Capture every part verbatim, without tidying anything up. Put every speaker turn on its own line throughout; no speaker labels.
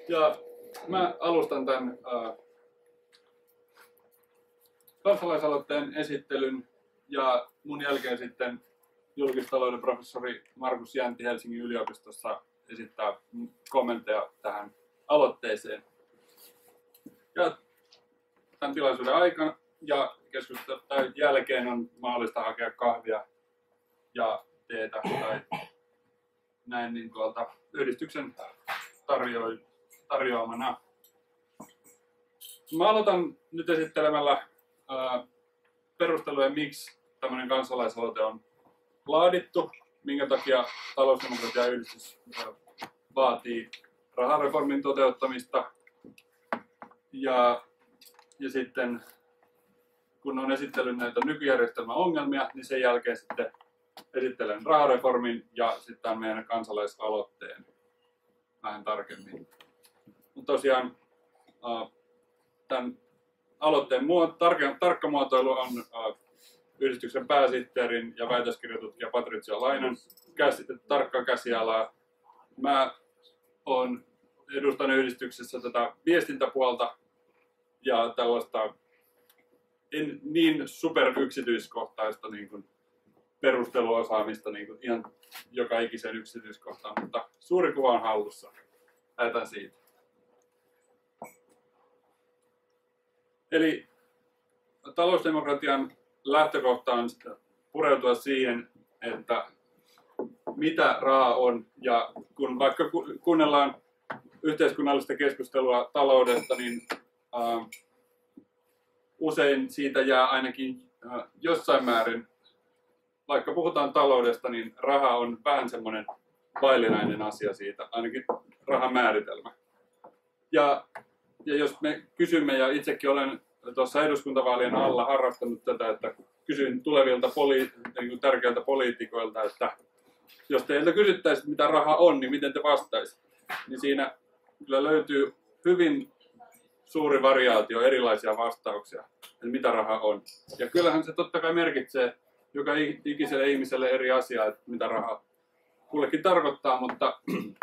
Ja mä alustan tämän äh, kansalaisaloitteen esittelyn ja mun jälkeen sitten julkistalouden professori Markus Jäntti Helsingin yliopistossa esittää kommentteja tähän aloitteeseen. Ja tämän tilaisuuden aikana ja keskustelun jälkeen on mahdollista hakea kahvia ja teetä tai näin niin tuolta yhdistyksen tarjo- tarjoamana. Mä aloitan nyt esittelemällä ää, perusteluja, miksi tämmöinen kansalaisaloite on laadittu, minkä takia Talousdemokratian yhdistys ää, vaatii rahareformin toteuttamista ja, ja sitten kun on esitellyt näitä nykyjärjestelmän ongelmia, niin sen jälkeen sitten esittelen rahareformin ja sitten meidän kansalaisaloitteen vähän tarkemmin. Mutta tosiaan tämän aloitteen muoto, tarkka, tarkka muotoilu on yhdistyksen pääsihteerin ja väitöskirjatutkija Patricia Lainan käsit, tarkkaa käsialaa. Mä olen edustan yhdistyksessä tätä viestintäpuolta ja tällaista en niin super yksityiskohtaista niin kuin perusteluosaamista niin kuin ihan joka ikisen yksityiskohtaan, mutta suuri kuva on hallussa. Lähdetään siitä. Eli talousdemokratian lähtökohta on pureutua siihen, että mitä raha on, ja kun vaikka kuunnellaan yhteiskunnallista keskustelua taloudesta, niin äh, usein siitä jää ainakin äh, jossain määrin, vaikka puhutaan taloudesta, niin raha on vähän semmoinen vaillinainen asia siitä, ainakin rahan määritelmä. Ja, ja jos me kysymme, ja itsekin olen tuossa eduskuntavaalien alla harrastanut tätä, että kysyn tulevilta poli, niin tärkeiltä poliitikoilta, että jos teiltä kysyttäisiin, mitä raha on, niin miten te vastaisitte? Niin siinä kyllä löytyy hyvin suuri variaatio erilaisia vastauksia, että mitä raha on. Ja kyllähän se totta kai merkitsee joka ikiselle ihmiselle eri asiaa, että mitä raha kullekin tarkoittaa, mutta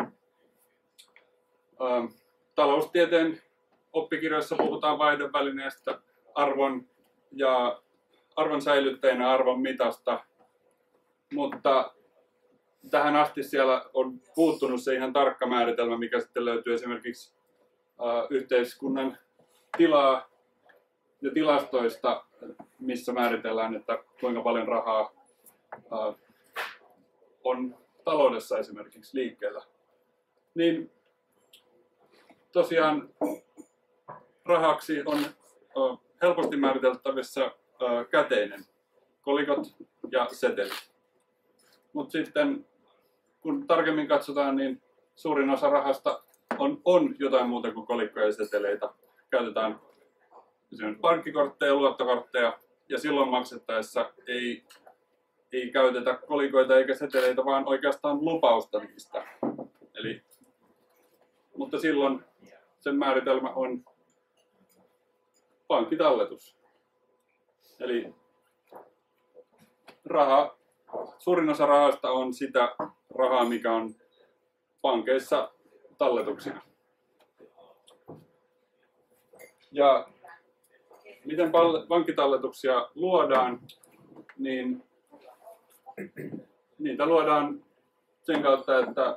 ä, taloustieteen oppikirjoissa puhutaan vaihdon välineestä, arvon ja arvon säilyttäjänä arvon mitasta, mutta tähän asti siellä on puuttunut se ihan tarkka määritelmä, mikä sitten löytyy esimerkiksi ä, yhteiskunnan tilaa ja tilastoista, missä määritellään, että kuinka paljon rahaa ä, on taloudessa esimerkiksi liikkeellä. Niin tosiaan rahaksi on ä, helposti määriteltävissä ä, käteinen, kolikot ja setelit. Mutta sitten kun tarkemmin katsotaan, niin suurin osa rahasta on, on jotain muuta kuin kolikkoja ja seteleitä. Käytetään esimerkiksi pankkikortteja ja luottokortteja, ja silloin maksettaessa ei, ei käytetä kolikoita eikä seteleitä, vaan oikeastaan lupausta niistä. Eli, mutta silloin sen määritelmä on pankkitalletus. Eli raha, suurin osa rahasta on sitä rahaa, mikä on pankeissa talletuksina. Ja miten pankkitalletuksia luodaan, niin niitä luodaan sen kautta, että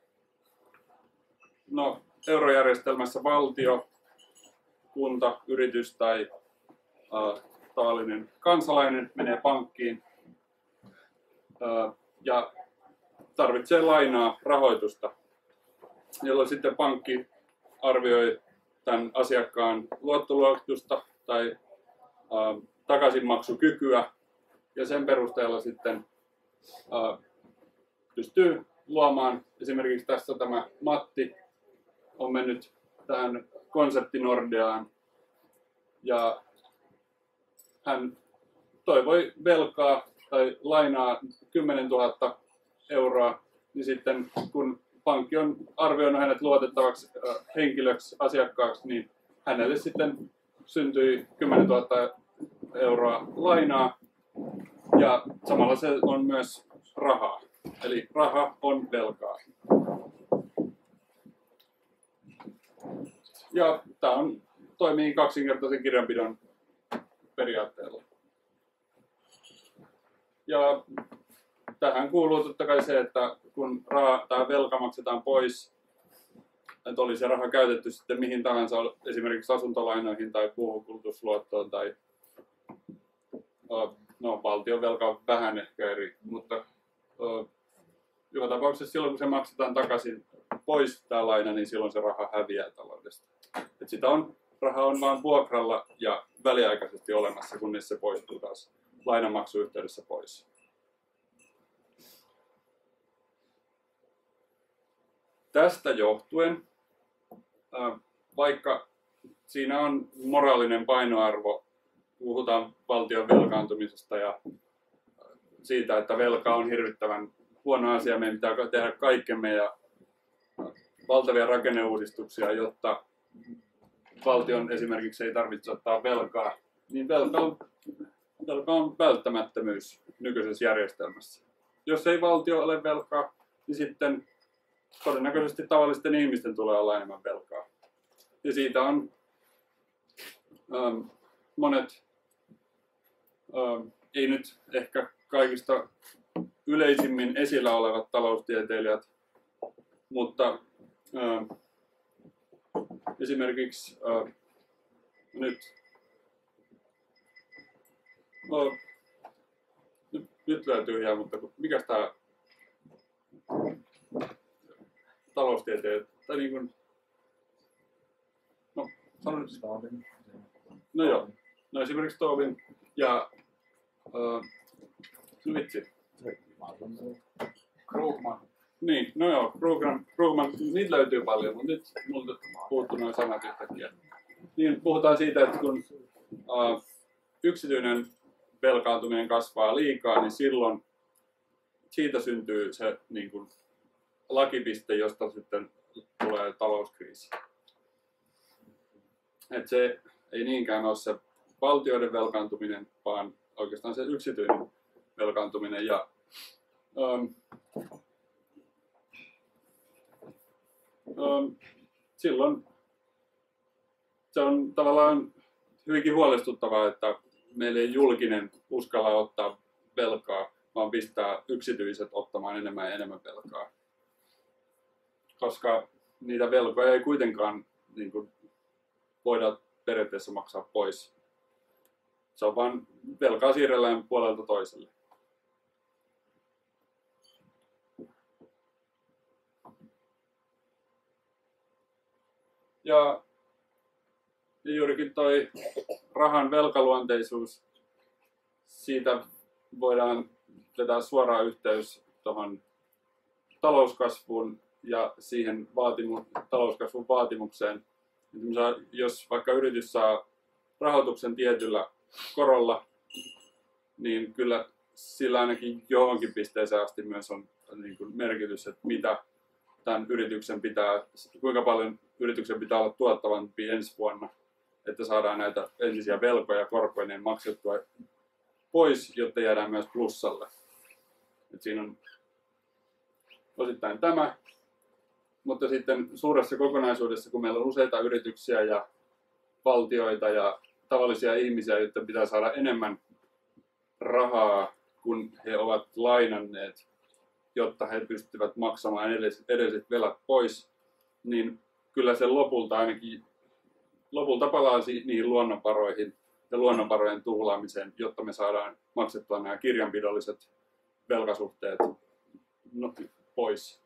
no, eurojärjestelmässä valtio, kunta, yritys tai äh, tavallinen kansalainen menee pankkiin äh, ja tarvitsee lainaa, rahoitusta, jolloin sitten pankki arvioi tämän asiakkaan luottoluokitusta tai äh, takaisinmaksukykyä, ja sen perusteella sitten äh, pystyy luomaan, esimerkiksi tässä tämä Matti on mennyt tähän Konsepti Nordeaan, ja hän toivoi velkaa tai lainaa kymmenen tuhatta euroa, niin sitten kun pankki on arvioinut hänet luotettavaksi äh, henkilöksi, asiakkaaksi, niin hänelle sitten syntyi kymmenen tuhatta euroa lainaa, ja samalla se on myös rahaa. Eli raha on velkaa. Ja tämä on, toimii kaksinkertaisen kirjanpidon periaatteella. Ja tähän kuuluu totta kai se, että kun raha tai velka maksetaan pois, että oli se raha käytetty sitten mihin tahansa, esimerkiksi asuntolainoihin tai puukulutusluottoon tai no, valtion velka on vähän ehkä eri, mutta joka tapauksessa silloin kun se maksetaan takaisin pois tämä laina, niin silloin se raha häviää taloudesta. Et sitä on, raha on vain vuokralla ja väliaikaisesti olemassa, kunnes se poistuu taas lainanmaksuyhteydessä pois. Tästä johtuen, vaikka siinä on moraalinen painoarvo, puhutaan valtion velkaantumisesta ja siitä, että velka on hirvittävän huono asia, meidän pitää tehdä kaikkemme ja valtavia rakenneuudistuksia, jotta valtion esimerkiksi ei tarvitse ottaa velkaa, niin velka on, velka on välttämättömyys nykyisessä järjestelmässä. Jos ei valtio ole velkaa, niin sitten todennäköisesti tavallisten ihmisten tulee olla enemmän velkaa. Ja siitä on ähm, monet, ähm, ei nyt ehkä kaikista yleisimmin esillä olevat taloustieteilijät, mutta ähm, esimerkiksi äh, nyt, oh, nyt, nyt löytyy ihan, mutta mikäs tää taloustieteilijä, tai niin kuin, no sanon nyt, no joo, no esimerkiksi Tobin ja, uh, no vitsi,
Krugman.
Niin, no joo, Krugman, Krugman, niitä löytyy paljon, mutta nyt multa puuttuu noin sanat yhtäkkiä. Niin puhutaan siitä, että kun uh, yksityinen velkaantuminen kasvaa liikaa, niin silloin siitä syntyy se niin kuin, lakipiste, josta sitten tulee talouskriisi. Et se ei niinkään ole se valtioiden velkaantuminen, vaan oikeastaan se yksityinen velkaantuminen. Ja, um, um, silloin se on tavallaan hyvinkin huolestuttavaa, että meillä ei julkinen uskalla ottaa velkaa, vaan pistää yksityiset ottamaan enemmän ja enemmän velkaa. Koska niitä velkoja ei kuitenkaan niin kuin, voida periaatteessa maksaa pois. Se on vain velkaa siirrellään puolelta toiselle. Ja, ja juurikin toi rahan velkaluonteisuus, siitä voidaan vetää suoraan yhteys tuohon talouskasvuun ja siihen vaatimu- talouskasvun vaatimukseen. Jos vaikka yritys saa rahoituksen tietyllä korolla, niin kyllä sillä ainakin johonkin pisteeseen asti myös on niin kuin merkitys, että mitä tämän yrityksen pitää, kuinka paljon yrityksen pitää olla tuottavampi ensi vuonna, että saadaan näitä entisiä velkoja korkoineen maksettua pois, jotta jäädään myös plussalle. Et siinä on osittain tämä, mutta sitten suuressa kokonaisuudessa, kun meillä on useita yrityksiä ja valtioita ja tavallisia ihmisiä, joiden pitää saada enemmän rahaa, kun he ovat lainanneet, jotta he pystyvät maksamaan edelliset velat pois, niin kyllä se lopulta ainakin lopulta palaa niihin luonnonvaroihin ja luonnonvarojen tuhlaamiseen, jotta me saadaan maksettua nämä kirjanpidolliset velkasuhteet pois.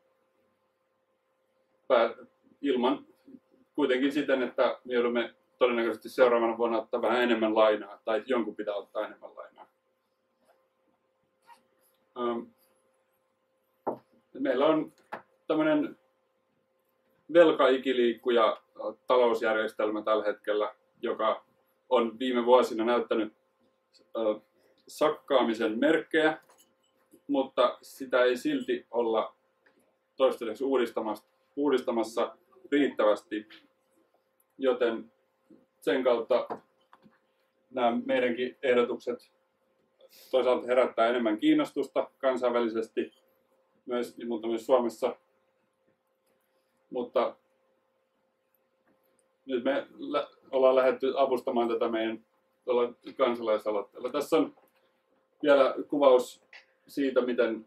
Ilman kuitenkin siten, että me joudumme todennäköisesti seuraavana vuonna ottaa vähän enemmän lainaa, tai jonkun pitää ottaa enemmän lainaa. Meillä on tämmöinen velkaikiliikkuja talousjärjestelmä tällä hetkellä, joka on viime vuosina näyttänyt sakkaamisen merkkejä, mutta sitä ei silti olla toistaiseksi uudistamassa, uudistamassa riittävästi, joten sen kautta nämä meidänkin ehdotukset toisaalta herättää enemmän kiinnostusta kansainvälisesti, myös, mutta myös Suomessa. Mutta nyt me lä- ollaan lähdetty avustamaan tätä meidän tuolla kansalaisaloitteella. Tässä on vielä kuvaus siitä, miten,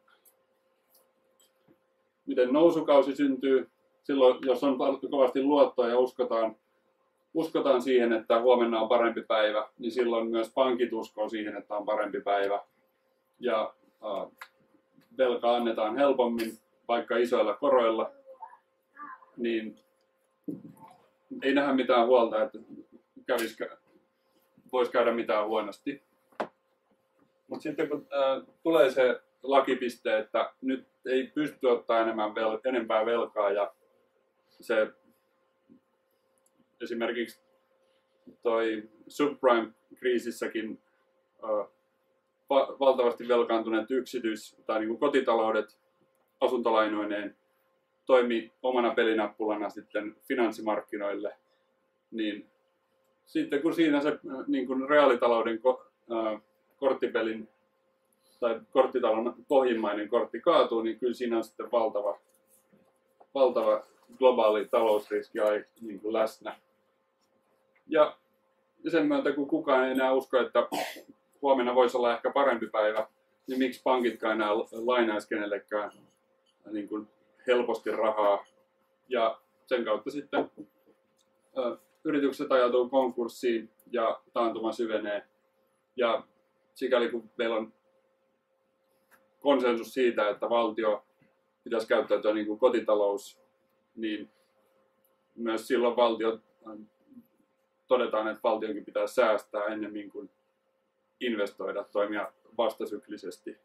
miten nousukausi syntyy silloin, jos on kovasti luottoa ja uskotaan, uskotaan siihen, että huomenna on parempi päivä, niin silloin myös pankit uskoo siihen, että on parempi päivä. Ja äh, velkaa annetaan helpommin, vaikka isoilla koroilla, niin ei nähdä mitään huolta, että kävisikö, voisi käydä mitään huonosti. Mutta sitten kun äh, tulee se lakipiste, että nyt ei pysty ottaa enemmän vel- enempää velkaa ja se esimerkiksi toi subprime-kriisissäkin äh, va- valtavasti velkaantuneet yksityis- tai niin kuin kotitaloudet asuntolainoineen toimi omana pelinappulana sitten finanssimarkkinoille, niin sitten kun siinä se niin kuin reaalitalouden ko- äh, korttipelin tai korttitalon pohjimmainen kortti kaatuu, niin kyllä siinä on sitten valtava, valtava globaali talousriski niin kuin läsnä. Ja sen myötä, kun kukaan ei enää usko, että huomenna voisi olla ehkä parempi päivä, niin miksi pankitkaan enää lainaisi kenellekään niin kuin helposti rahaa. Ja sen kautta sitten ö, yritykset ajautuu konkurssiin ja taantuma syvenee. Ja sikäli kun meillä on konsensus siitä, että valtio pitäisi käyttäytyä niin kuin kotitalous, niin myös silloin valtio, todetaan, että valtionkin pitää säästää ennemmin kuin investoida, toimia vastasyklisesti.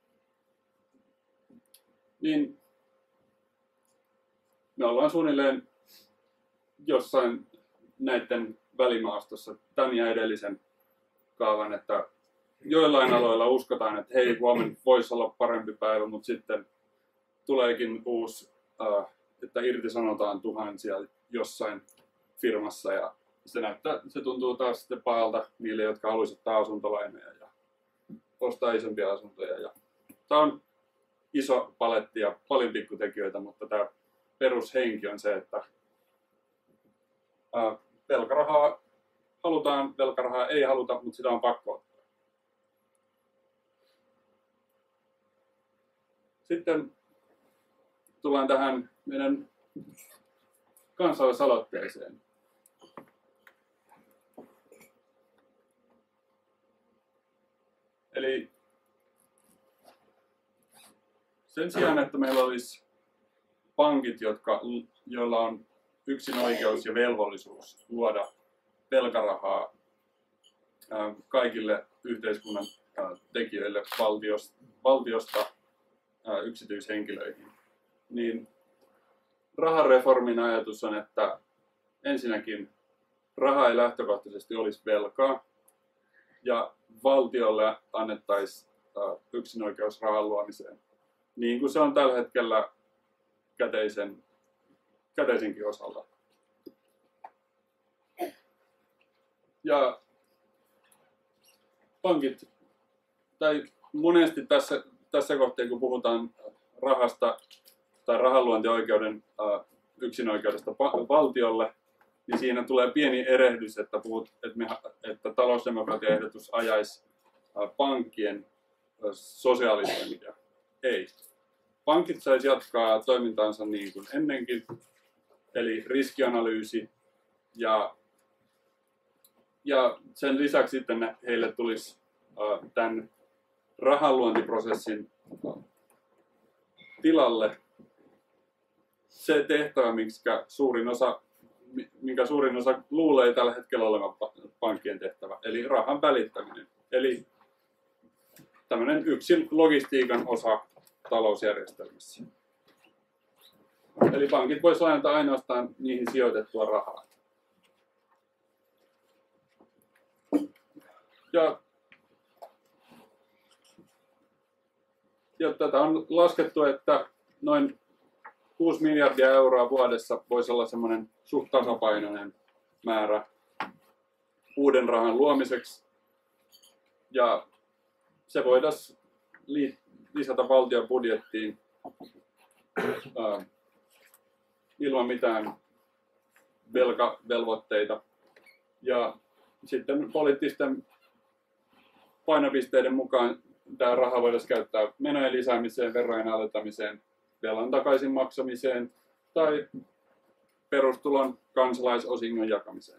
Niin me ollaan suunnilleen jossain näiden välimaastossa tämän ja edellisen kaavan, että joillain aloilla uskotaan, että hei, huomenna voisi olla parempi päivä, mutta sitten tuleekin uusi, äh, että irtisanotaan tuhansia jossain firmassa ja se, näyttää, se tuntuu taas sitten pahalta niille, jotka haluaisivat ottaa asuntolainoja ja ostaa isompia asuntoja. Ja tämä on iso paletti ja paljon pikkutekijöitä, mutta tämä perushenki on se, että äh, velkarahaa halutaan, velkarahaa ei haluta, mutta sitä on pakko ottaa. Sitten tullaan tähän meidän kansalaisaloitteeseen. Eli sen sijaan, että meillä olisi pankit, jotka, joilla on yksin oikeus ja velvollisuus luoda velkarahaa kaikille yhteiskunnan tekijöille valtiosta yksityishenkilöihin, niin rahareformin ajatus on, että ensinnäkin raha ei lähtökohtaisesti olisi velkaa ja valtiolle annettaisiin yksinoikeus rahan luomiseen, niin kuin se on tällä hetkellä käteisen, käteisenkin osalla. Ja pankit, tai monesti tässä, tässä kohtaa, kun puhutaan rahasta tai rahanluontioikeuden äh, yksinoikeudesta valtiolle, niin siinä tulee pieni erehdys, että, puhut, että, me, että talousdemokratia-ehdotus ajaisi äh, pankkien äh, sosialisointia. Ei. Pankit saisi jatkaa toimintaansa niin kuin ennenkin, eli riskianalyysi ja, ja sen lisäksi sitten heille tulisi äh, tämän rahanluontiprosessin äh, tilalle se tehtävä, minkä suurin osa, minkä suurin osa luulee tällä hetkellä olevan pankkien tehtävä, eli rahan välittäminen. Eli tämmöinen yksin logistiikan osa talousjärjestelmässä. Eli pankit voisivat lainata ainoastaan niihin sijoitettua rahaa. Ja, ja tätä on laskettu, että noin kuusi miljardia euroa vuodessa voisi olla semmoinen suht tasapainoinen määrä uuden rahan luomiseksi. Ja se voitaisiin lisätä valtion budjettiin äh, ilman mitään velkavelvoitteita. Ja sitten poliittisten painopisteiden mukaan tämä raha voitaisiin käyttää menojen lisäämiseen, verojen alentamiseen, velan takaisin maksamiseen tai perustulon kansalaisosingon jakamiseen.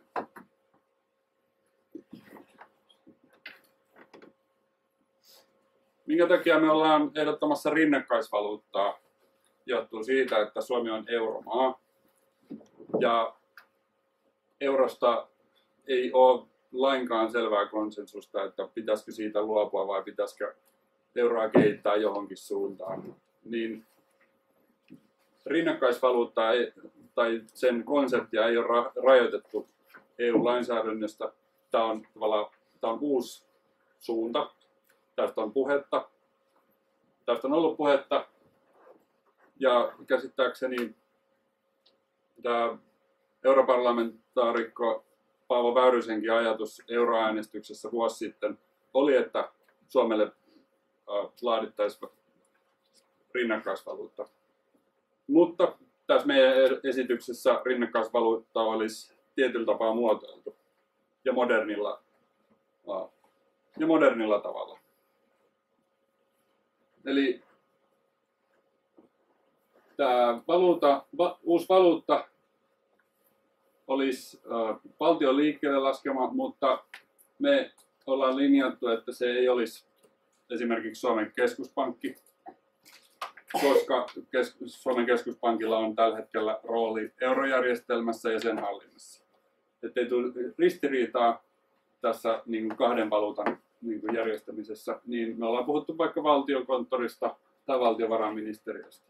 Minkä takia me ollaan ehdottamassa rinnakkaisvaluuttaa? Johtuu siitä, että Suomi on euromaa ja eurosta ei ole lainkaan selvää konsensusta, että pitäisikö siitä luopua vai pitäisikö euroa kehittää johonkin suuntaan. Niin rinnakkaisvaluuttaa ei, tai sen konseptia ei ole ra- rajoitettu E U-lainsäädännöstä. Tämä on, tämä on uusi suunta. Tästä on puhetta. Tästä on ollut puhetta. Ja käsittääkseni tämä europarlamentaarikko Paavo Väyrysenkin ajatus euroäänestyksessä vuosi sitten oli, että Suomelle äh, laadittaisiin rinnakkaisvaluutta. Mutta tässä meidän esityksessä rinnakkaisvaluutta olisi tietyllä tapaa muotoiltu ja modernilla, äh, ja modernilla tavalla. Eli tämä valuuta, va, uusi valuutta olisi äh, valtion liikkeelle laskema, mutta me ollaan linjattu, että se ei olisi esimerkiksi Suomen keskuspankki, koska kes, Suomen keskuspankilla on tällä hetkellä rooli eurojärjestelmässä ja sen hallinnassa. Että ei tule ristiriitaa tässä niin kuin kahden valuutan niin kuin järjestämisessä, niin me ollaan puhuttu vaikka valtiokonttorista tai valtiovarainministeriöstä.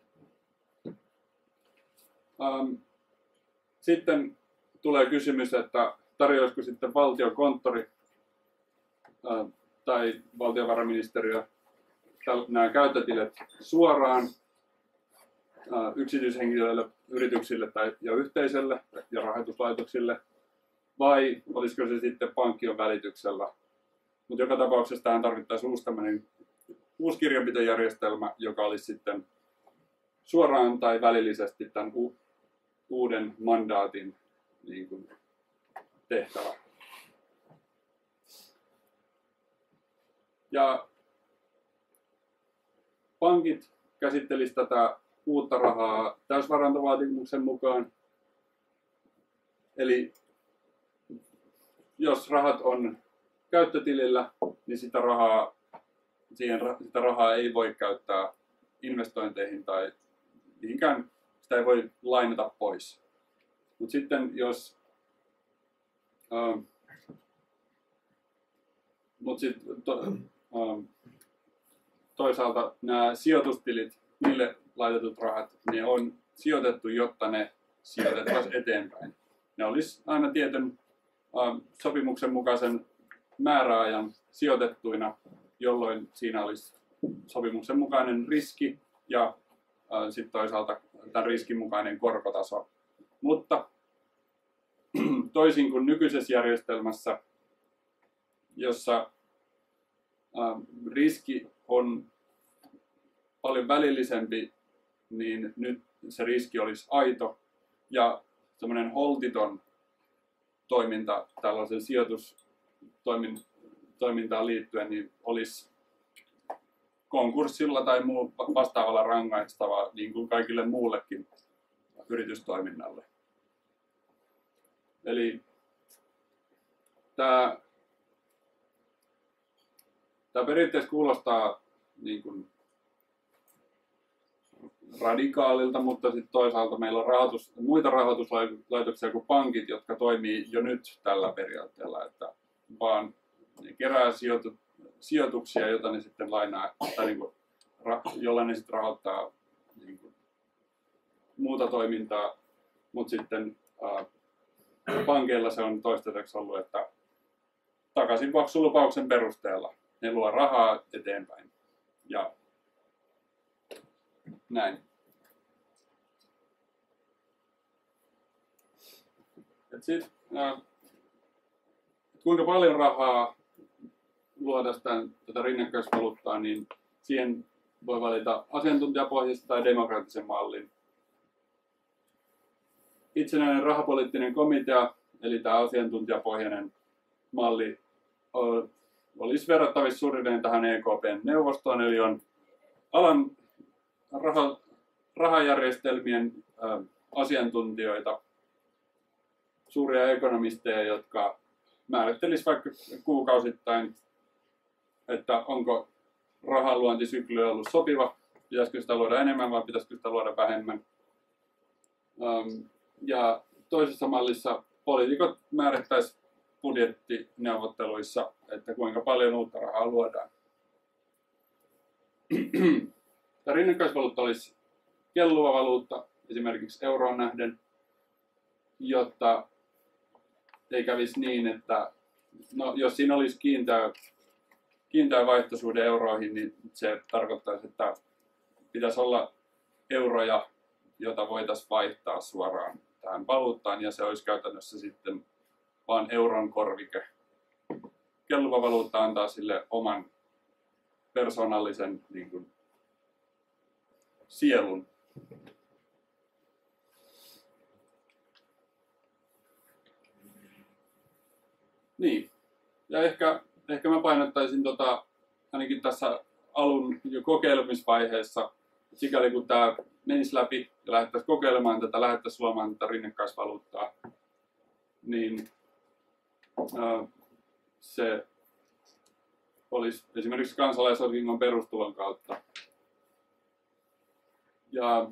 Ähm, sitten tulee kysymys, että tarjoaisiko sitten valtiokonttori äh, tai valtiovarainministeriö nämä käyttötilit suoraan äh, yksityishenkilöille, yrityksille tai ja yhteisölle ja rahoituslaitoksille, vai olisiko se sitten pankkion välityksellä. Mutta joka tapauksessa tähän tarvittaisiin uusi, uusi kirjanpitojärjestelmä, joka olisi sitten suoraan tai välillisesti tämän u- uuden mandaatin niin kuin tehtävä. Ja pankit käsittelisivät tätä uutta rahaa täysvarantovaatimuksen mukaan. Eli jos rahat on käyttötilillä, niin sitä rahaa, siihen, sitä rahaa ei voi käyttää investointeihin tai mihinkään, sitä ei voi lainata pois. Mutta sitten jos äh, mut sit, to, äh, toisaalta nämä sijoitustilit, niille laitetut rahat, ne on sijoitettu, jotta ne sijoitettaisiin eteenpäin. Ne olisi aina tietyn äh, sopimuksen mukaisen määräajan sijoitettuina, jolloin siinä olisi sopimuksen mukainen riski ja äh, sitten toisaalta tämän riskin mukainen korkotaso. Mutta toisin kuin nykyisessä järjestelmässä, jossa äh, riski on paljon välillisempi, niin nyt se riski olisi aito ja semmoinen holtiton toiminta tällaisen sijoitustoimintaan liittyen niin olisi konkurssilla tai muu vastaavalla rangaistava niin kuin kaikille muullekin yritystoiminnalle. Eli tämä, tämä periaatteessa kuulostaa niin kuin radikaalilta, mutta sitten toisaalta meillä on rahoitus, muita rahoituslaitoksia kuin pankit, jotka toimii jo nyt tällä periaatteella, että vaan ne kerää sijoitu, sijoituksia, joita ne sitten lainaa, tai niin kuin, jolla ne sitten rahoittaa niin kuin, muuta toimintaa, mutta sitten ää, pankeilla se on toistaiseksi ollut, että takaisinmaksulupauksen perusteella ne luo rahaa eteenpäin. Ja näin. Et sit, ää, kuinka paljon rahaa luoda tämän, tätä rinnakkaisvaluuttaa, niin siihen voi valita asiantuntijapohjaista tai demokraattisen mallin. itsenäinen rahapoliittinen komitea, eli tämä asiantuntijapohjainen malli, olisi verrattavissa suunnilleen tähän E K P:n neuvostoon, eli on alan raha, rahajärjestelmien ä, asiantuntijoita, suuria ekonomisteja, jotka määrittelisivät vaikka kuukausittain, että onko rahanluontisykli ollut sopiva, pitäisikö sitä luoda enemmän vai pitäisikö sitä luoda vähemmän. Ja toisessa mallissa poliitikot määrittäisivät budjettineuvotteluissa, että kuinka paljon uutta rahaa luodaan. Tämä rinnakkaisvaluutta olisi kelluva valuutta esimerkiksi euroon nähden, jotta ei kävisi niin, että no, jos siinä olisi kiinteä, kiinteä vaihtosuhde euroihin, niin se tarkoittaisi, että pitäisi olla euroja, jota voitaisiin vaihtaa suoraan tähän valuuttaan, ja se olisi käytännössä sitten vain euron korvike. Kelluva valuutta antaa sille oman persoonallisen niin kuin, sielun. Niin. Ja ehkä, ehkä mä painottaisin tota, ainakin tässä alun jo kokeilemisvaiheessa, sikäli kun tämä menisi läpi ja lähdettäisiin kokeilemaan tätä, lähdettäisiin luomaan tätä rinnakkaisvaluuttaa, niin ää, se olisi esimerkiksi kansalaisosingon perustulon kautta. Ja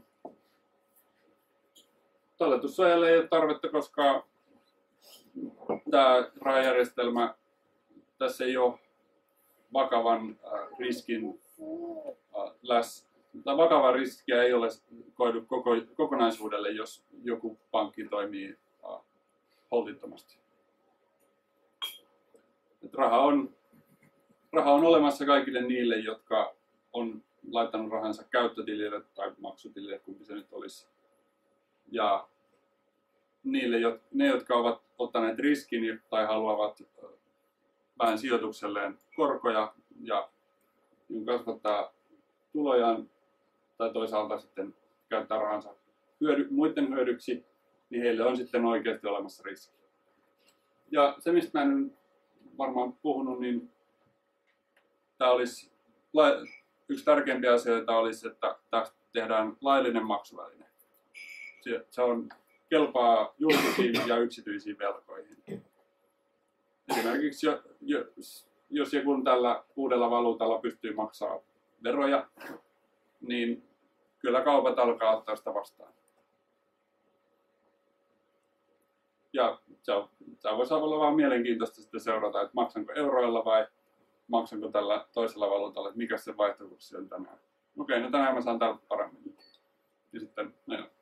talletussuojalle ei ole tarvetta, koska tämä rahajärjestelmä, tässä ei ole vakavan äh, riskin äh, läs, tai vakavaa riskiä ei ole koidu koko, kokonaisuudelle, jos joku pankki toimii äh, holtittomasti. Et raha, on, raha on olemassa kaikille niille, jotka on laittanut rahansa käyttötilille tai maksutilille, kumpi se nyt olisi. Ja niille, ne, jotka ovat ottaneet riskin tai haluavat vähän sijoitukselleen korkoja ja kasvattaa tulojaan tai toisaalta sitten käyttää rahansa hyödy, muiden hyödyksi, niin heille on sitten oikeasti olemassa riski. Ja se, mistä mä en varmaan puhunut, niin tämä olisi yksi tärkeimpiä asioita olisi, että tästä tehdään laillinen maksuväline. Se on kelpaa julkisiin ja yksityisiin velkoihin. Esimerkiksi jos, jos joku tällä uudella valuutalla pystyy maksamaan veroja, niin kyllä kaupat alkaa ottaa sitä vastaan. Ja se, on, se voisi olla vaan mielenkiintoista sitten seurata, että maksanko euroilla vai maksanko tällä toisella valuutalla, että mikä se vaihtokurssi on tänään. Okei, no tänään mä saan tältä paremmin. Ja sitten, no joo.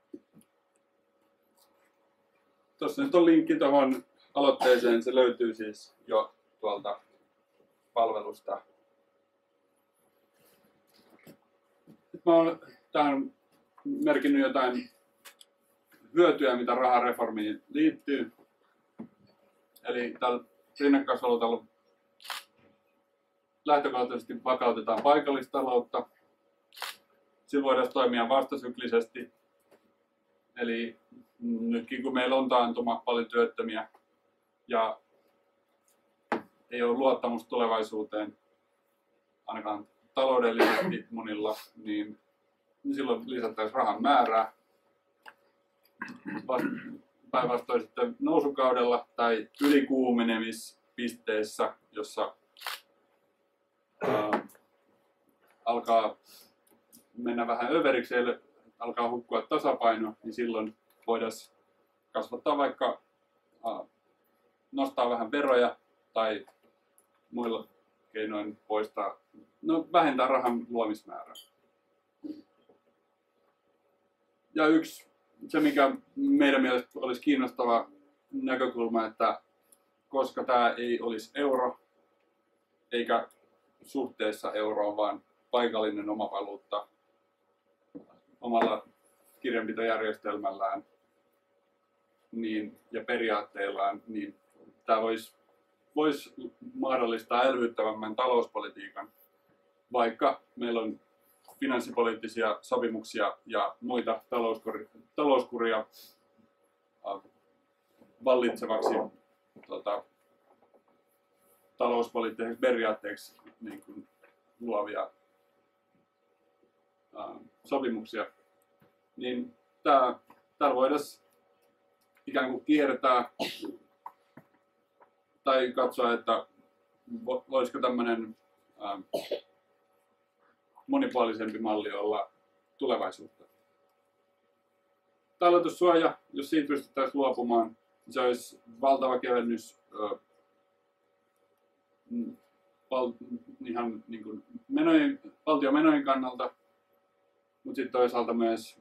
Tuossa nyt on linkki tuohon aloitteeseen, se löytyy siis jo tuolta palvelusta. Nyt mä oon tähän merkinnyt jotain hyötyä, mitä rahareformiin liittyy. Eli tällä rinnakkaisvaluutalla lähtökohtaisesti vakautetaan paikallistaloutta. Sillä voidaan toimia vastasyklisesti. Eli nytkin kun meillä on taantuma, paljon työttömiä ja ei ole luottamusta tulevaisuuteen, ainakaan taloudellisesti monilla, niin silloin lisättäisiin rahan määrää. Päinvastoin sitten nousukaudella tai ylikuumenemispisteessä, jossa ää, alkaa mennä vähän överiksi, eli alkaa hukkua tasapaino, niin silloin voidaan kasvattaa vaikka, ää, nostaa vähän veroja tai muilla keinoin poistaa, no vähentää rahan luomismäärää. Ja yksi, se mikä meidän mielestä olisi kiinnostava näkökulma, että koska tämä ei olisi euro, eikä suhteessa euroon, vaan paikallinen oma valuutta omalla kirjanpitojärjestelmällään niin, ja periaatteillaan, niin tämä voisi vois mahdollistaa elvyttävämmän talouspolitiikan, vaikka meillä on finanssipoliittisia sopimuksia ja muita talouskuria, talouskuria vallitsevaksi tota, talouspoliittiseksi periaatteeksi niin kuin luovia ää, sopimuksia, niin tää, täällä voitaisiin ikään kuin kiertää tai katsoa, että voisiko tämmöinen ää, monipuolisempi malli olla tulevaisuutta. Talletussuoja, jos siitä pystyttäisiin luopumaan, se olisi valtava kevennys ää, val, ihan niin kuin menojen, valtion menojen kannalta, mutta sitten toisaalta myös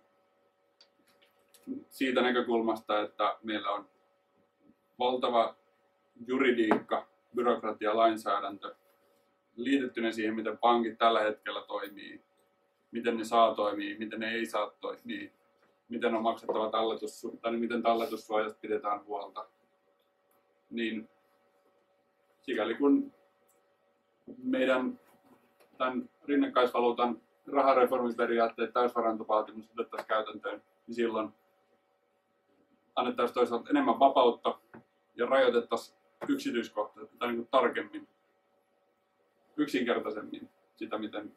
siitä näkökulmasta, että meillä on valtava juridiikka, byrokratia, lainsäädäntö liitettynä siihen, miten pankit tällä hetkellä toimii, miten ne saa toimia, miten ne ei saa toimia, miten on maksettava talletus, tai miten talletussuojasta pidetään huolta. Niin sikäli kun meidän tämän rinnakkaisvaluutan rahareformiperiaatteet täysvarantovaatimus otettaisiin käytäntöön, niin silloin annettaisiin toisaalta enemmän vapautta ja rajoitettaisiin yksityiskohtaisesti tai niin kuin tarkemmin, yksinkertaisemmin sitä, miten,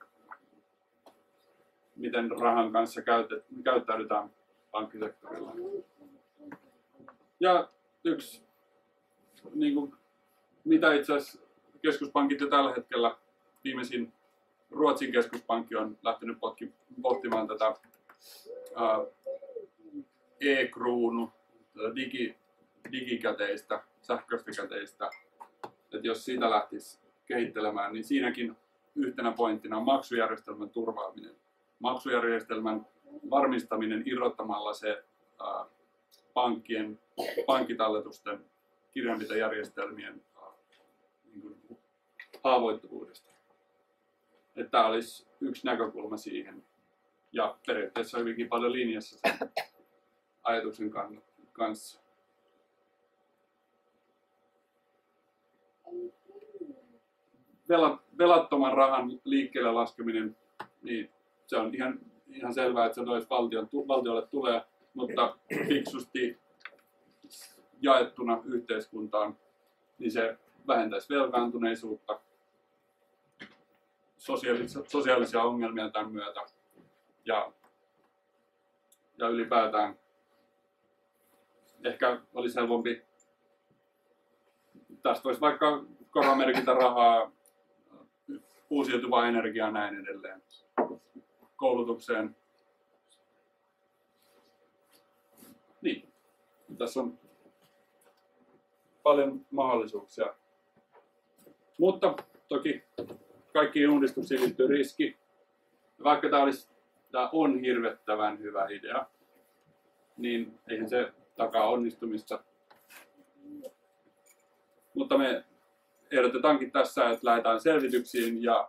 miten rahan kanssa käytet, käyttäydytään pankkisektorilla. Ja yksi, niin kuin, mitä itse asiassa keskuspankit jo tällä hetkellä, viimeisin Ruotsin keskuspankki on lähtenyt pohtimaan tätä ää, e-kruunu, digi, digikäteistä, sähköistä käteistä. Että jos siitä lähtisi kehittelemään, niin siinäkin yhtenä pointtina on maksujärjestelmän turvaaminen. Maksujärjestelmän varmistaminen irrottamalla se ää, pankkien, pankkitalletusten kirjanpitojärjestelmien ää, niin kuin haavoittuvuudesta. Että tämä olisi yksi näkökulma siihen. Ja periaatteessa hyvinkin paljon linjassa sen ajatuksen kanssa. Velattoman rahan liikkeelle laskeminen, niin se on ihan, ihan selvää, että se toisi valtion, valtiolle tulee, mutta fiksusti jaettuna yhteiskuntaan, niin se vähentäisi velkaantuneisuutta, sosiaalisia, sosiaalisia ongelmia tämän myötä ja, ja ylipäätään ehkä olisi helpompi, tästä voisi vaikka korvamerkitä rahaa uusiutuvaa energiaa ja näin edelleen, koulutukseen. Niin, tässä on paljon mahdollisuuksia. Mutta toki kaikkiin uudistuksiin liittyy riski. Vaikka tämä, olisi, tämä on hirvettävän hyvä idea, niin eihän se takaa onnistumista. Mutta me ehdotetaankin tässä, että lähdetään selvityksiin ja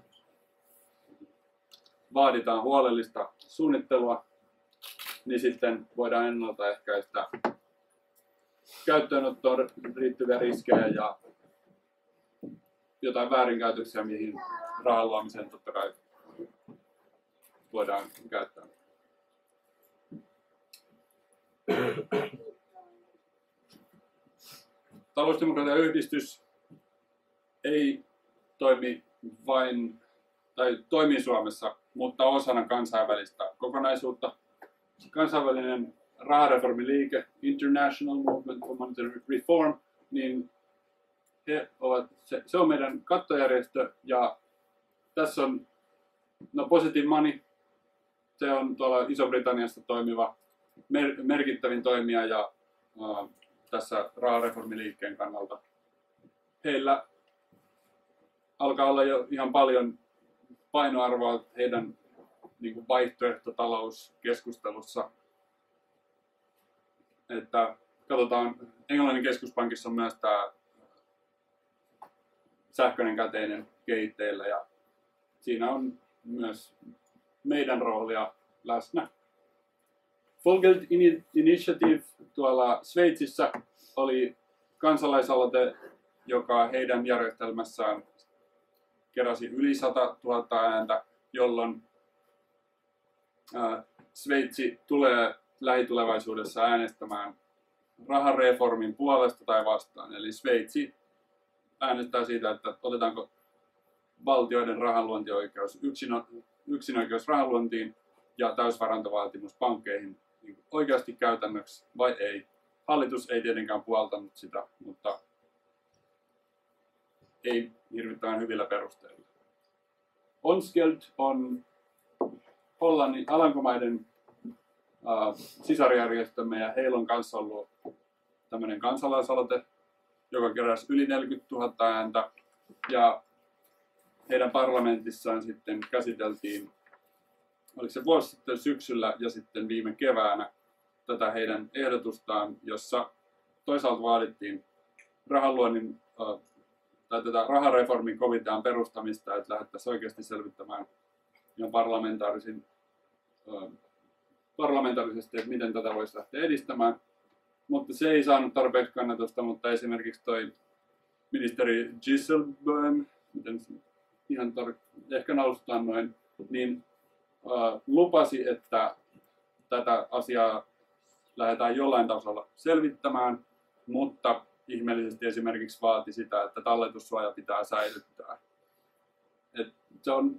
vaaditaan huolellista suunnittelua, niin sitten voidaan ennaltaehkäistä käyttöönottoon riittyviä riskejä ja jotain väärinkäytöksiä, mihin rahan luomiseen totta kai voidaan käyttää. Talousdemokratian yhdistys ei toimi vain, tai toimii Suomessa, mutta osana kansainvälistä kokonaisuutta. Kansainvälinen rahareformiliike, International Movement for Monetary Reform, niin he ovat, se, se on meidän kattojärjestö, ja tässä on no Positive Money, se on tuolla Iso-Britanniassa toimiva mer, merkittävin toimija ja uh, tässä rahareformiliikkeen kannalta. Heillä alkaa olla jo ihan paljon painoarvoa heidän niin kuin vaihtoehtotalouskeskustelussa. Että katsotaan, Englannin keskuspankissa on myös tämä sähköinen käteinen kehitteillä ja siinä on myös meidän roolia läsnä. Folgeld Initiative tuolla Sveitsissä oli kansalaisaloite, joka heidän järjestelmässään keräsi yli sata tuhatta ääntä, jolloin ää, Sveitsi tulee lähitulevaisuudessa äänestämään rahareformin puolesta tai vastaan. Eli Sveitsi äänestää siitä, että otetaanko valtioiden rahanluontioikeus, yksino, yksinoikeus rahanluontiin ja täysvarantovaatimus pankkeihin niin oikeasti käytännöksi vai ei. Hallitus ei tietenkään puoltanut sitä, mutta ei hirvittävän hyvillä perusteilla. Onskeld on Hollannin Alankomaiden äh, sisarjärjestömme ja heillä on kanssa ollut tämmöinen kansalaisaloite, joka keräsi yli neljäkymmentätuhatta ääntä ja heidän parlamentissaan sitten käsiteltiin, oliko se vuosi sitten syksyllä ja sitten viime keväänä tätä heidän ehdotustaan, jossa toisaalta vaadittiin rahanluonnin äh, tai tätä rahareformin komitean perustamista, että lähdettäisiin oikeasti selvittämään ihan parlamentaarisin, äh, parlamentaarisesti, että miten tätä voisi lähteä edistämään. Mutta se ei saanut tarpeeksi kannatusta, mutta esimerkiksi toi ministeri Gisselböhm, miten ihan tar- ehkä nausutaan noin, niin äh, lupasi, että tätä asiaa lähdetään jollain tasolla selvittämään, mutta ihmeellisesti esimerkiksi vaati sitä, että talletussuoja pitää säilyttää. Et se on,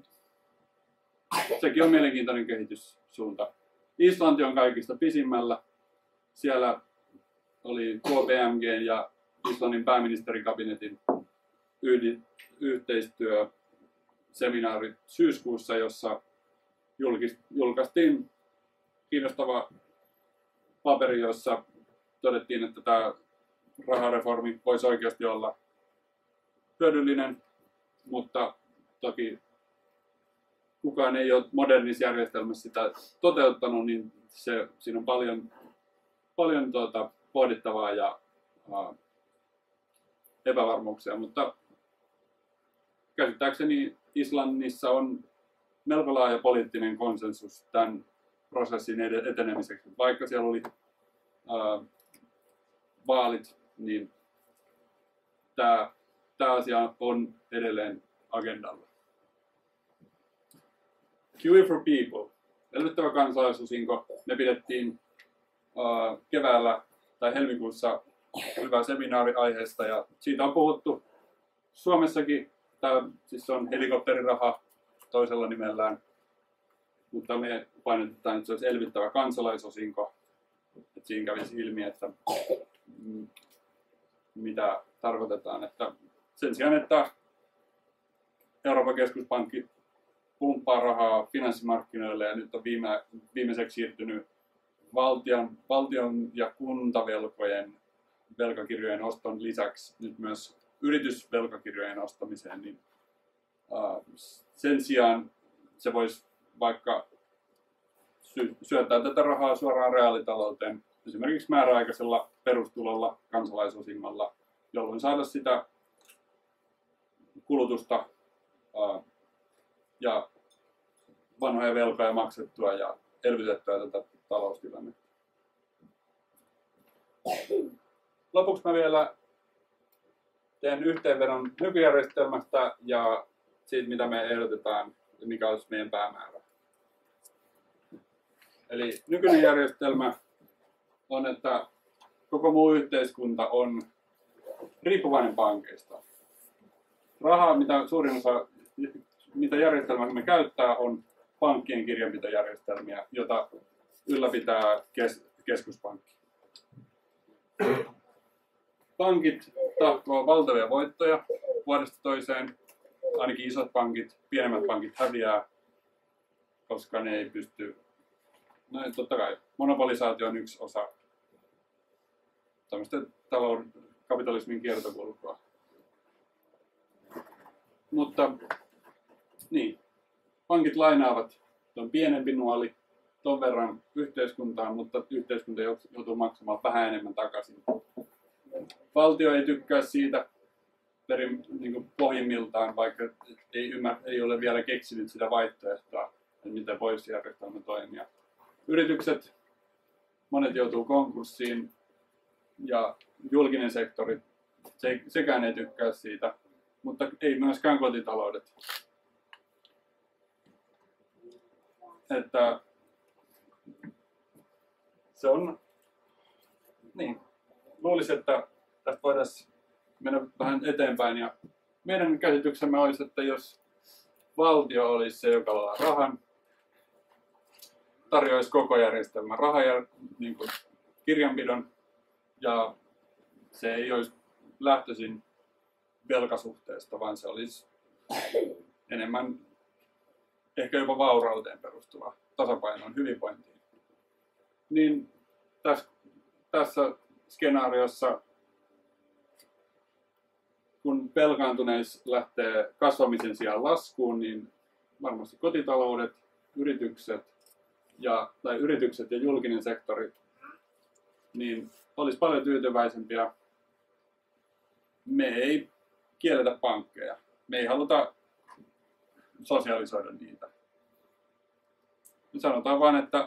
sekin on mielenkiintoinen kehityssuunta. Islanti on kaikista pisimmällä. Siellä oli K P M G ja Islannin pääministerikabinetin yhdi, yhteistyöseminaari syyskuussa, jossa julkist, julkaistiin kiinnostava paperi, jossa todettiin, että tämä rahareformi voisi oikeasti olla hyödyllinen, mutta toki kukaan ei ole modernissa järjestelmässä sitä toteuttanut, niin se, siinä on paljon, paljon tuota, pohdittavaa ja uh, epävarmuuksia, mutta käsittääkseni Islannissa on melko laaja poliittinen konsensus tämän prosessin etenemiseksi. Vaikka siellä oli uh, vaalit, niin tämä, tämä asia on edelleen agendalla. Q E for People, elvyttävä kansalaisuusinko, me pidettiin uh, keväällä tai helmikuussa hyvä seminaari aiheesta ja siitä on puhuttu Suomessakin. Tämä siis on helikopteriraha toisella nimellään, mutta me painotetaan, että se olisi elvyttävä kansalaisosinko. Että siinä kävisi ilmi, että mm, mitä tarkoitetaan. Että sen sijaan, että Euroopan keskuspankki pumppaa rahaa finanssimarkkinoille ja nyt on viime, viimeiseksi siirtynyt valtion, valtion ja kuntavelkojen velkakirjojen oston lisäksi nyt myös yritysvelkakirjojen ostamiseen, niin uh, sen sijaan se voisi vaikka sy- syöttää tätä rahaa suoraan reaalitalouteen, esimerkiksi määräaikaisella perustulolla, kansalaisosingolla, jolloin saada sitä kulutusta uh, ja vanhoja velkoja maksettua ja elvytettyä tätä taloustilannetta. Lopuksi mä vielä teen yhteenvedon nykyjärjestelmästä ja siitä, mitä me ehdotetaan ja mikä olisi meidän päämäärä. Eli nykyinen järjestelmä on, että koko muu yhteiskunta on riippuvainen pankeista. Rahaa, mitä suurin osa, mitä järjestelmää me käyttää, on pankkien kirjanpitojärjestelmiä, jota ylläpitää kes- keskuspankki. Pankit tahkoo valtavia voittoja vuodesta toiseen. Ainakin isot pankit, pienemmät pankit häviää, koska ne ei pysty... No totta kai, monopolisaatio on yksi osa tämmöistä talouden kapitalismin kiertokulkua. Mutta niin, pankit lainaavat tuon pienempi nuoli ton verran yhteiskuntaan, mutta yhteiskunta joutuu maksamaan vähän enemmän takaisin. Valtio ei tykkää siitä perin, niin kuin pohjimmiltaan, vaikka ei, ymmär, ei ole vielä keksinyt sitä vaihtoehtoa, että miten voisi järjestelmä toimia. Yritykset, monet joutuu konkurssiin ja julkinen sektori, se, sekään ei tykkää siitä, mutta ei myöskään kotitaloudet. Että se on, niin, luulisin, että tästä voitaisiin mennä vähän eteenpäin. Ja meidän käsityksemme olisi, että jos valtio olisi se, joka luo rahan, tarjoaisi koko järjestelmän rahan ja niin kuin kirjanpidon, ja se ei olisi lähtöisin velkasuhteesta, vaan se olisi enemmän ehkä jopa vaurauteen perustuva tasapainoon hyvinvointiin. Niin tässä, tässä skenaariossa, kun velkaantuneis lähtee kasvamisen sijaan laskuun, niin varmasti kotitaloudet, yritykset ja, tai yritykset ja julkinen sektori niin olisi paljon tyytyväisempiä. Me ei kielletä pankkeja. Me ei haluta sosialisoida niitä. Me sanotaan vain, että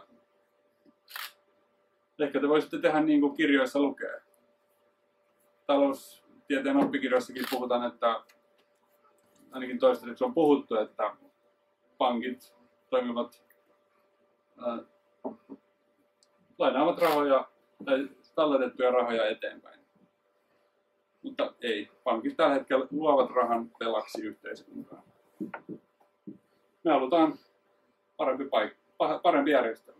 ehkä te voisitte tehdä niin kuin kirjoissa lukee. Taloustieteen oppikirjoissakin puhutaan, että ainakin toistaiseksi on puhuttu, että pankit toimivat, ää, lainaavat rahoja tai talletettuja rahoja eteenpäin. Mutta ei. Pankit tällä hetkellä luovat rahan velaksi yhteiskuntaan. Me halutaan parempi, paik- parempi järjestelmä.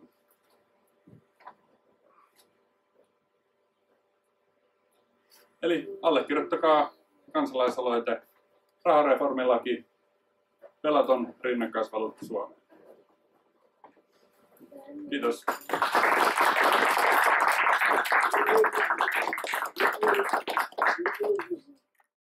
Eli allekirjoittakaa kansalaisaloite, rahareformilaki, velaton rinnakkaisvaluutta Suomeen. Kiitos.
Thank you.